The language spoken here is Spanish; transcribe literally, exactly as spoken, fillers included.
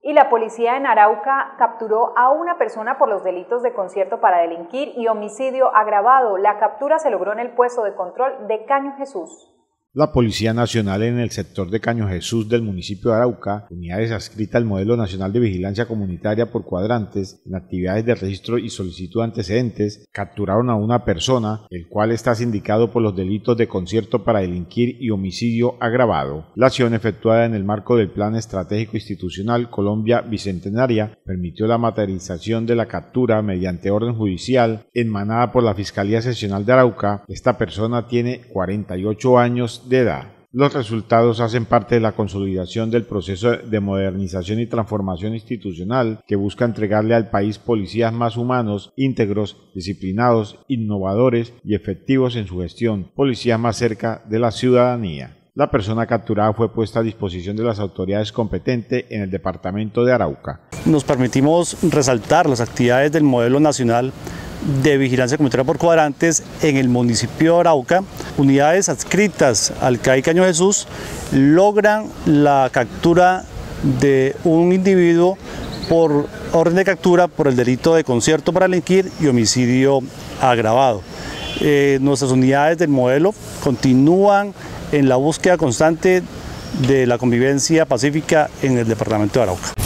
Y la policía en Arauca capturó a una persona por los delitos de concierto para delinquir y homicidio agravado. La captura se logró en el puesto de control de Caño Jesús. La Policía Nacional en el sector de Caño Jesús del municipio de Arauca, unidades adscritas al Modelo Nacional de Vigilancia Comunitaria por cuadrantes, en actividades de registro y solicitud de antecedentes, capturaron a una persona, el cual está sindicado por los delitos de concierto para delinquir y homicidio agravado. La acción efectuada en el marco del Plan Estratégico Institucional Colombia Bicentenaria permitió la materialización de la captura mediante orden judicial emanada por la Fiscalía Seccional de Arauca. Esta persona tiene cuarenta y ocho años de edad. Los resultados hacen parte de la consolidación del proceso de modernización y transformación institucional que busca entregarle al país policías más humanos, íntegros, disciplinados, innovadores y efectivos en su gestión, policías más cerca de la ciudadanía. La persona capturada fue puesta a disposición de las autoridades competentes en el departamento de Arauca. Nos permitimos resaltar las actividades del Modelo Nacional de Vigilancia Comunitaria por Cuadrantes en el municipio de Arauca. Unidades adscritas al C A I Caño Jesús logran la captura de un individuo por orden de captura por el delito de concierto para delinquir y homicidio agravado. Eh, nuestras unidades del modelo continúan en la búsqueda constante de la convivencia pacífica en el departamento de Arauca.